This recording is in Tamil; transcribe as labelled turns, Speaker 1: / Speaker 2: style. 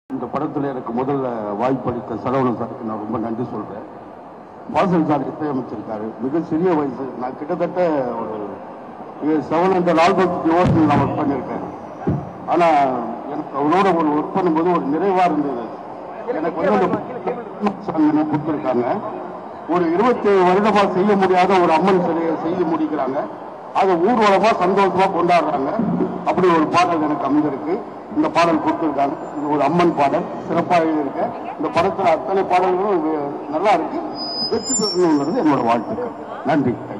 Speaker 1: இந்த படத்தில் எனக்கு முதல்ல வாய்ப்பளித்த சரவணன் சாருக்கு நான் ரொம்ப நன்றி சொல்றேன். வாசல் சார் இசையமைச்சிருக்காரு. மிக சிறிய வயசு. நான் கிட்டத்தட்ட ஒரு 700 ஆல்பத்துக்கு ஓட்டு நான் ஒர்க் பண்ணியிருக்கேன். ஆனா எனக்கு அவரோட ஒரு ஒர்க் பண்ணும்போது ஒரு நிறைவா இருந்தது. எனக்கு வந்து கொடுத்துருக்காங்க. ஒரு 27 வருடமா செய்ய முடியாத ஒரு அம்மன் சிலையை செய்து முடிக்கிறாங்க. அதை ஊர்வலமா சந்தோஷமா கொண்டாடுறாங்க. அப்படி ஒரு பாடல் எனக்கு அமைந்திருக்கு. இந்த பாடல் கொடுத்திருக்காங்க. இது ஒரு அம்மன் பாடல், சிறப்பாக எழுதியிருக்க. இந்த படத்தில் அத்தனை பாடல்களும் நல்லா இருக்கு. வெற்றி பெறணுங்கிறது என்னோட வாழ்த்துக்கள். நன்றி.